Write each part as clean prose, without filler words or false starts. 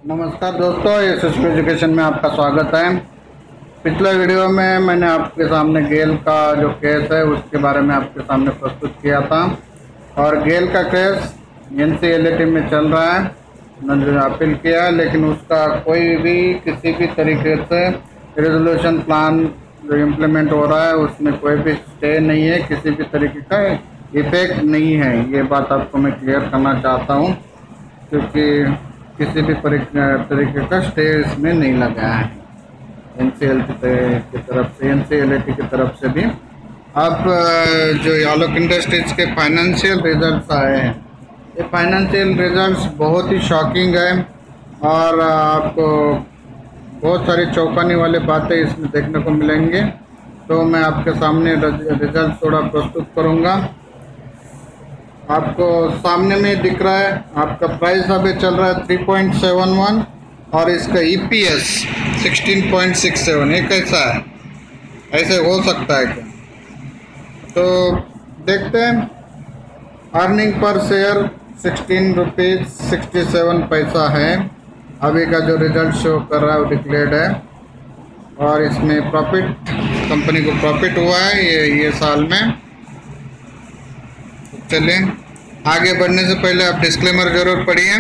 नमस्कार दोस्तों, यशस्वी एजुकेशन में आपका स्वागत है। पिछले वीडियो में मैंने आपके सामने गेल का जो केस है उसके बारे में आपके सामने प्रस्तुत किया था और गेल का केस NCLAT में चल रहा है। उन्होंने जो अपील किया, लेकिन उसका कोई भी किसी भी तरीके से रेजोल्यूशन प्लान जो इम्प्लीमेंट हो रहा है उसमें कोई भी स्टे नहीं है, किसी भी तरीके का इफेक्ट नहीं है। ये बात आपको मैं क्लियर करना चाहता हूँ, क्योंकि किसी भी तरीके का स्टे इसमें नहीं लगा है NCLAT की तरफ से भी। अब जो आलोक इंडस्ट्रीज के फाइनेंशियल रिजल्ट्स आए हैं, ये फाइनेंशियल रिजल्ट्स बहुत ही शॉकिंग है और आपको बहुत सारी चौंकाने वाली बातें इसमें देखने को मिलेंगे। तो मैं आपके सामने रिजल्ट थोड़ा प्रस्तुत करूँगा। आपको सामने में दिख रहा है, आपका प्राइस अभी चल रहा है 3.71 और इसका EPS 16.67। ये कैसा है? ऐसे हो सकता है क्या? तो देखते हैं। अर्निंग पर शेयर 16 रुपीज़ 67 पैसा है अभी का जो रिजल्ट शो कर रहा है, वो डिक्लेयर्ड है। और इसमें प्रॉफिट, कंपनी को प्रॉफिट हुआ है ये साल में। चलिए आगे बढ़ने से पहले आप डिस्क्लेमर जरूर पढ़िए।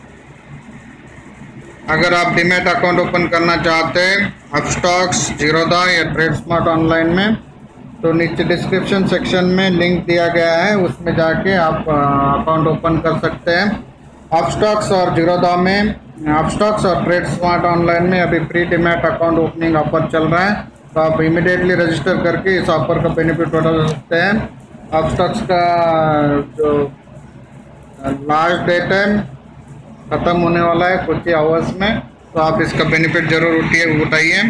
अगर आप डीमैट अकाउंट ओपन करना चाहते हैं अपस्टॉक्स, जीरोधा या ट्रेड स्मार्ट ऑनलाइन में, तो नीचे डिस्क्रिप्शन सेक्शन में लिंक दिया गया है, उसमें जाके आप अकाउंट ओपन कर सकते हैं। अपस्टॉक्स और जीरोधा में, अपस्टॉक्स और ट्रेड स्मार्ट ऑनलाइन में अभी pre demat account opening offer चल रहा है, तो आप इमीडिएटली रजिस्टर करके इस ऑफर का बेनिफिट उठा सकते हैं। अपस्टॉक्स का जो लास्ट डेट है ख़त्म होने वाला है कुछ ही आवर्स में, तो आप इसका बेनिफिट जरूर उठाइए।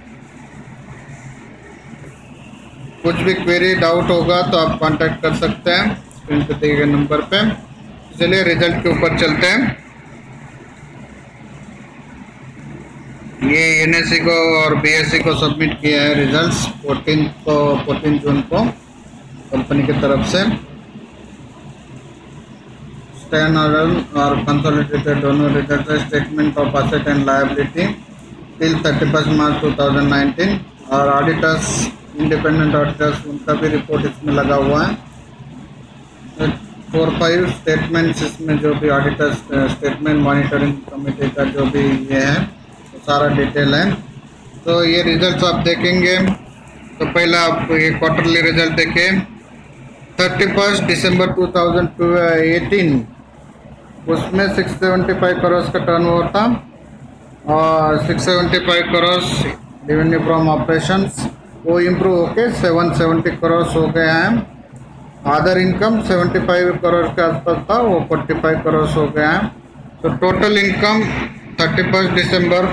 कुछ भी क्वेरी डाउट होगा तो आप कांटेक्ट कर सकते हैं स्क्रीन पे दिए गए नंबर पे। चलिए रिजल्ट के ऊपर चलते हैं। ये NSE को और BSE को सबमिट किया है रिजल्ट्स 14 जून को कंपनी की तरफ से। स्टैंडर्ड और कंसोलिडेटेड दोनों रिजल्ट है। Statement of asset and liability till 31 March 2019 और ऑडिटर्स, इंडिपेंडेंट ऑडिटर्स, उनका भी रिपोर्ट इसमें लगा हुआ है। 4-5 स्टेटमेंट्स इसमें जो भी ऑडिटर्स स्टेटमेंट मॉनिटरिंग कमेटी का जो भी ये है तो सारा डिटेल है। तो ये रिजल्ट्स आप देखेंगे तो पहला आप ये क्वार्टरली रिजल्ट देखें। 31 दिसंबर 2018 उसमें 675 करोड़ का टर्नओवर था और 675 करोड़ रेवेन्यू फ्रॉम ऑपरेशंस, वो इम्प्रूव होके 770 करोड़ हो गया है। अदर इनकम 75 करोड़ के आसपास था, वो 45 करोड़ हो गया है। तो टोटल इनकम 31 दिसंबर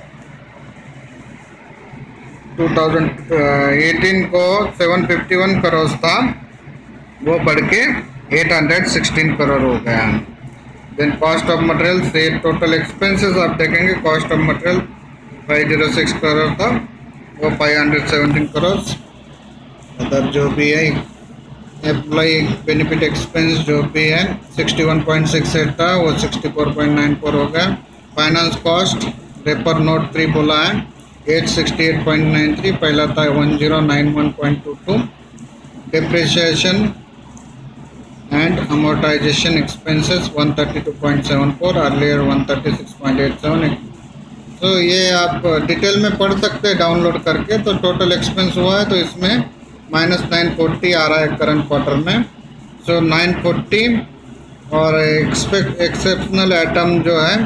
2018 को 751 करोड़ था, वो बढ़ के 816 करोड़ हो गया है। देन कॉस्ट ऑफ मटेरियल से टोटल एक्सपेंसेस आप देखेंगे, कॉस्ट ऑफ मटेरियल 506 करोड़ था, वो 517 करोड़। अदर जो भी है एम्प्लॉई बेनिफिट एक्सपेंस जो भी है 61.68 था, वो 64.94 हो गया। फाइनेंस कॉस्ट रेपर नोट 3 बोला है 868.93, पहला था 1091.22। Depreciation and amortization expenses 132.74, earlier 136.87। तो ये आप डिटेल में पढ़ सकते हैं डाउनलोड करके। तो टोटल एक्सपेंस हुआ है तो इसमें -940 आ रहा है करंट क्वार्टर में। सो 940 और एक्सेप्शनल आइटम जो है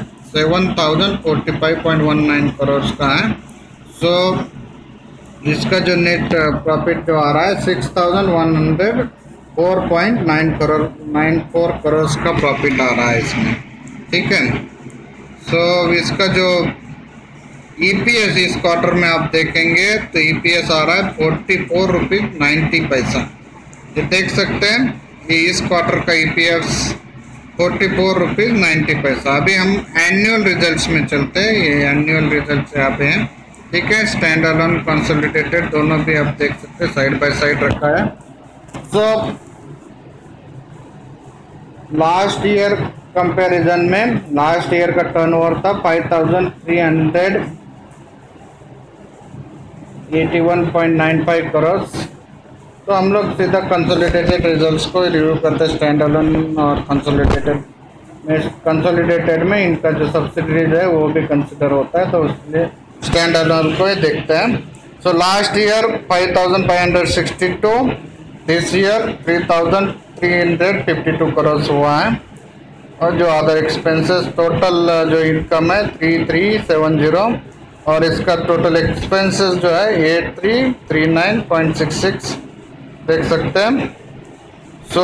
7045.19 करोड़ का है। सो इसका जो नेट प्रॉफिट जो आ रहा है 6104.94 करोड़ का प्रॉफिट आ रहा है इसमें, ठीक है। सो इसका जो EPS इस क्वार्टर में आप देखेंगे तो EPS आ रहा है 44 रुपीज़ 90 पैसा। ये देख सकते हैं कि इस क्वार्टर का EPS 44 रुपीज़ 90 पैसा। अभी हम एनुअल रिजल्ट्स में चलते हैं, ये एनुअल रिजल्ट्स यहाँ पे हैं, ठीक है। स्टैंड अलोन कंसोलिडेटेड दोनों भी आप देख सकते हैं, साइड बाय साइड रखा है। सो लास्ट ईयर कंपैरिजन में लास्ट ईयर का टर्नओवर था 5,381.95 करोड़। तो हम लोग सीधा कंसोलिडेटेड रिजल्ट्स को रिव्यू करते हैं, स्टैंड अलोन और कंसोलिडेटेड में इनका जो सब्सिडीज है वो भी कंसिडर होता है, तो इसलिए स्टैंड अलोन को ही देखते हैं। So last year 5,562, this year 3,352 crore हुआ है। और जो अदर एक्सपेंसेस टोटल जो इनकम है 3,370 और इसका टोटल एक्सपेंसेस जो है 8,339.66 देख सकते हैं। सो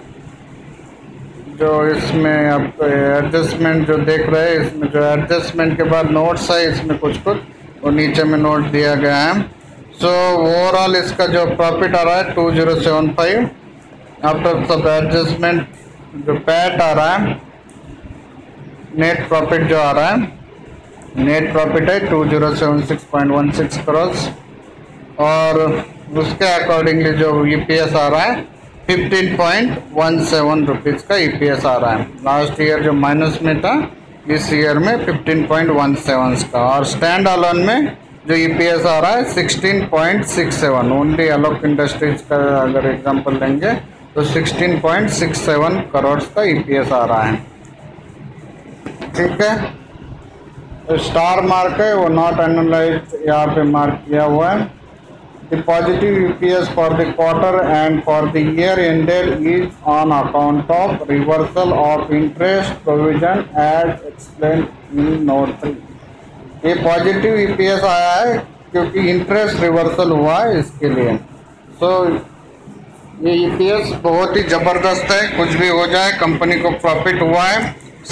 जो इसमें आप एडजस्टमेंट जो देख रहे हैं, इसमें जो एडजस्टमेंट के बाद नोट्स है इसमें कुछ और नीचे में नोट दिया गया है। सो ओवरऑल इसका जो प्रॉफिट आ रहा है 2075 आफ्टर सब एडजस्टमेंट। जो पैट आ रहा है, नेट प्रॉफिट जो आ रहा है, नेट प्रॉफिट है 2076.16 करोड़ और उसके अकॉर्डिंगली जो ईपीएस आ रहा है 15.17 रुपीज़ का ईपीएस आ रहा है। लास्ट ईयर जो माइनस में था, इस ईयर में 15.17 का। और स्टैंड अलोन में जो ईपीएस आ रहा है 16.67। ओनली अलोक इंडस्ट्रीज का अगर एग्जांपल लेंगे तो 16.67 करोड़ का ईपीएस आ रहा है। ठीक है, तो स्टार मार्क है वो नॉट एनालाइज यहाँ पे मार्क किया हुआ है। The positive EPS for the quarter and for the year ended is on account of reversal of interest provision as explained in note 3। ये पॉजिटिव EPS आया है क्योंकि इंटरेस्ट रिवर्सल हुआ है इसके लिए। सो ये EPS बहुत ही ज़बरदस्त है, कुछ भी हो जाए। कंपनी को प्रॉफिट हुआ है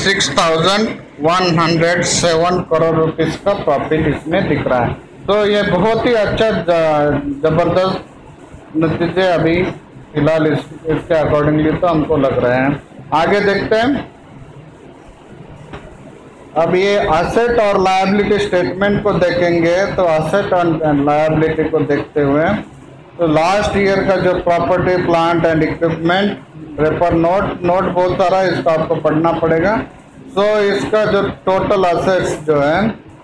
6,107 करोड़ रुपीज़ का प्रॉफिट इसमें दिख रहा है। तो ये बहुत ही अच्छा ज़बरदस्त नतीजे अभी फिलहाल इसके अकॉर्डिंगली तो हमको लग रहे हैं। आगे देखते हैं। अब ये असेट और लायबिलिटी स्टेटमेंट को देखेंगे तो असेट और लायबिलिटी को देखते हुए तो लास्ट ईयर का जो property plant and equipment refer note बहुत सारा है, इसको आपको पढ़ना पड़ेगा। सो इसका जो टोटल असेट्स जो है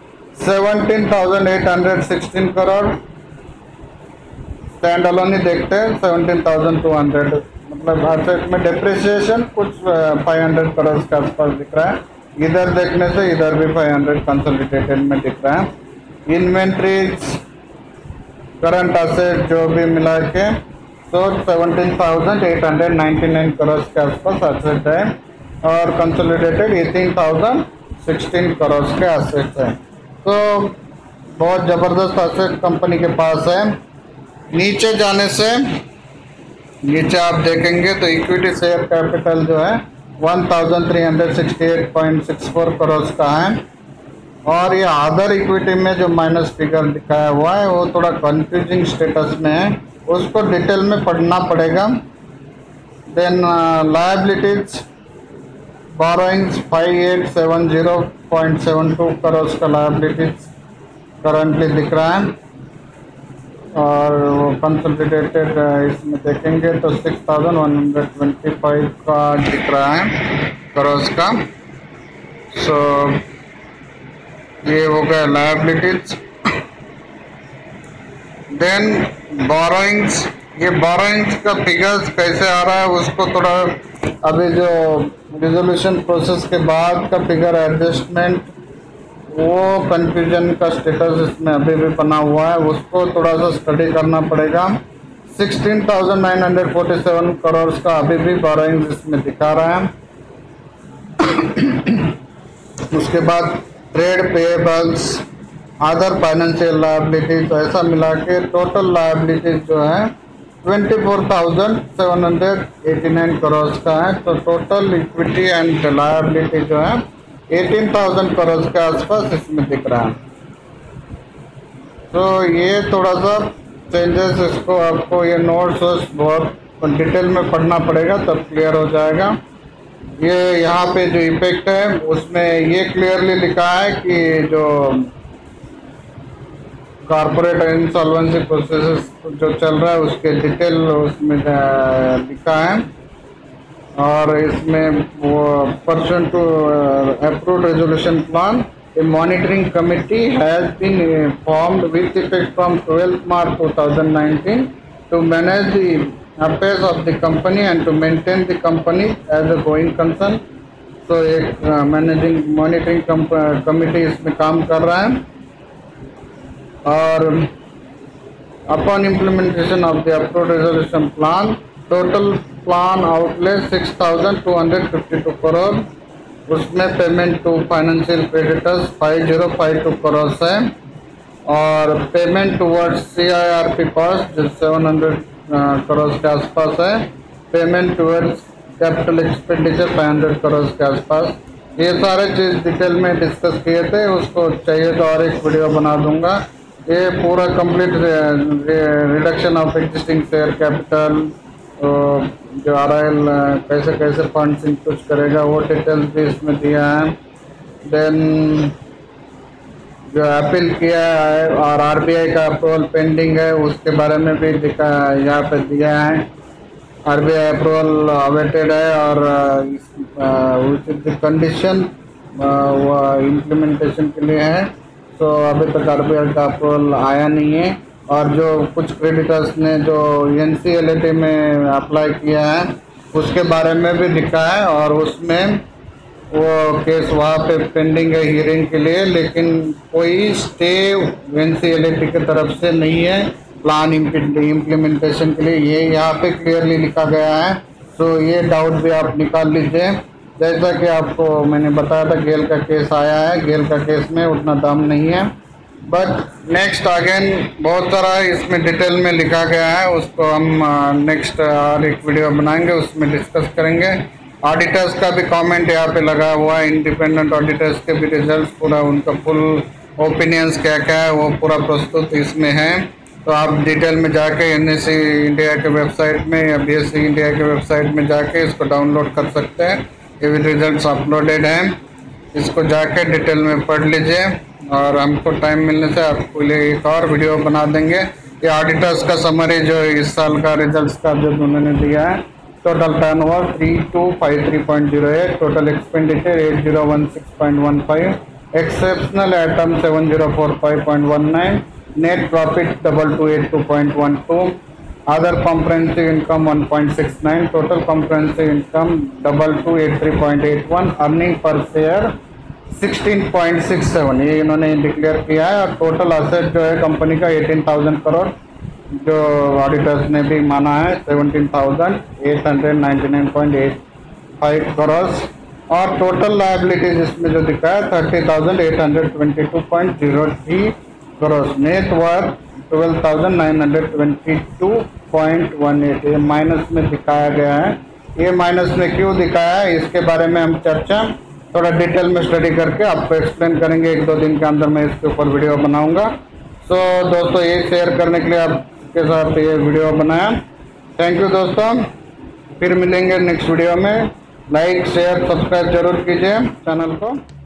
17,816 करोड़, स्टैंड अलोन ही देखते हैं 17,200। मतलब असेट में डिप्रिसिएशन कुछ 500 करोड़ के आसपास दिख रहा है। इधर देखने से इधर भी 500 कंसोलिडेटेड में दिख रहा है। इन्वेंट्रीज, करंट असेट जो भी मिला के तो 17,899 करोड़ के आसपास असेट है और कंसोलिडेटेड 18,016 करोड़ के असेट है। तो बहुत ज़बरदस्त असेट कंपनी के पास है। नीचे जाने से नीचे आप देखेंगे तो इक्विटी शेयर कैपिटल जो है 1,368.64 करोड़ का है। और ये अदर इक्विटी में जो माइनस फिगर दिखाया हुआ है वो थोड़ा कंफ्यूजिंग स्टेटस में है, उसको डिटेल में पढ़ना पड़ेगा। देन लायबिलिटीज, बोरोइंग्स 5,870.72 करोड़ का लायबिलिटीज करंटली दिख रहा है। और वो कंसोलिडेटेड इसमें देखेंगे तो 6,125 का दिख रहा है करोड़ का। सो ये हो गया लायबिलिटीज। देन बोरोइंग्स, ये बोरोइंग्स का फिगर्स कैसे आ रहा है उसको थोड़ा अभी जो रिजोल्यूशन प्रोसेस के बाद का फिगर एडजस्टमेंट वो कंफ्यूजन का स्टेटस इसमें अभी भी बना हुआ है, उसको थोड़ा सा स्टडी करना पड़ेगा। 16,947 करोड़ का अभी भी बोरोइंग्स इसमें दिखा रहा है। उसके बाद trade payables, other financial liabilities ऐसा मिला के टोटल लायबिलिटीज जो है 24,789 करोड़ का है। तो टोटल इक्विटी एंड लायबिलिटी जो है 18,000 करोड़ के आसपास इसमें दिख रहा है। तो ये थोड़ा सा चेंजेस, इसको आपको ये नोट्स बहुत डिटेल में पढ़ना पड़ेगा तब क्लियर हो जाएगा। ये यहाँ पे जो इफेक्ट है उसमें ये क्लियरली लिखा है कि जो कॉर्पोरेट इंसॉल्वेंसी प्रोसेस जो चल रहा है उसके डिटेल उसमें लिखा है। और इसमें वो person to approve resolution plan, a monitoring committee has been formed with effect from 12 March 2019 to manage the affairs of the company and to maintain the company as a going concern। तो एक managing monitoring committee इसमें काम कर रहा है। और upon implementation of the approved resolution plan, total plan outlay 6,252 crore, उसमें payment to financial creditors 5052 crore है, और पेमेंट टुवर्ड्स CIRP कॉस्ट जो 700 करोड़ के आसपास है, payment towards capital expenditure 500 crore के आसपास। ये सारे चीज़ डिटेल में डिस्कस किए थे, उसको चाहिए तो और एक वीडियो बना दूंगा। ये पूरा complete reduction of existing share capital, जो RIL कैसे कैसे फंड्स इंक्लूड करेगा वो डिटेल्स भी इसमें दिया है। देन जो अपील किया है और RBI का अप्रूवल पेंडिंग है उसके बारे में भी यहाँ पे दिया है। RBI अप्रूवल अवेटेड है और कंडीशन वो इम्प्लीमेंटेशन के लिए है। तो अभी तक RBI का अप्रूवल आया नहीं है। और जो कुछ क्रेडिटर्स ने जो NCLAT में अप्लाई किया है उसके बारे में भी लिखा है, और उसमें वो केस वहाँ पे पेंडिंग है हियरिंग के लिए, लेकिन कोई स्टे NCLAT की तरफ से नहीं है प्लान इम्प्लीमेंटेशन के लिए। ये यहाँ पे क्लियरली लिखा गया है। तो ये डाउट भी आप निकाल लीजिए। जैसा कि आपको मैंने बताया था गेल का केस आया है, गेल का केस में उतना दाम नहीं है, बट नेक्स्ट अगेन बहुत सारा इसमें डिटेल में लिखा गया है, उसको हम नेक्स्ट और एक वीडियो बनाएंगे, उसमें डिस्कस करेंगे। ऑडिटर्स का भी कमेंट यहाँ पे लगा हुआ है, इंडिपेंडेंट ऑडिटर्स के भी रिजल्ट्स पूरा उनका फुल ओपिनियंस क्या क्या है वो पूरा प्रस्तुत इसमें है। तो आप डिटेल में जाके NSE इंडिया के वेबसाइट में या BSE इंडिया के वेबसाइट में जाके इसको डाउनलोड कर सकते हैं। ये भी रिजल्ट्स अपलोडेड हैं, इसको जाके डिटेल में पढ़ लीजिए। और हमको टाइम मिलने से आपको लिए एक और वीडियो बना देंगे। ये ऑडिटर्स का समरी जो इस साल का रिजल्ट्स का जो उन्होंने दिया है, total turnover 3253.08, total expenditure 8016.15, exceptional item 7045.19, net profit 2282.12, other comprehensive income 1.69, total comprehensive income 2283.81, earning per share 16.67 ये इन्होंने डिक्लेयर किया है। और टोटल असेट जो है कंपनी का 18,000 करोड़ जो ऑडिटर्स ने भी माना है 17,899.85 करोड़, और टोटल लायबिलिटीज इसमें जो दिखा है 30,822.03 करोड़, नेट वर्थ 12,922.18, ये माइनस में दिखाया गया है। ये माइनस में क्यों दिखाया है इसके बारे में हम चर्चा थोड़ा डिटेल में स्टडी करके आपको एक्सप्लेन करेंगे। 1-2 दिन के अंदर मैं इसके ऊपर वीडियो बनाऊंगा। सो दोस्तों ये शेयर करने के लिए आपके साथ ये वीडियो बनाया। थैंक यू दोस्तों, फिर मिलेंगे नेक्स्ट वीडियो में। लाइक शेयर सब्सक्राइब जरूर कीजिए चैनल को।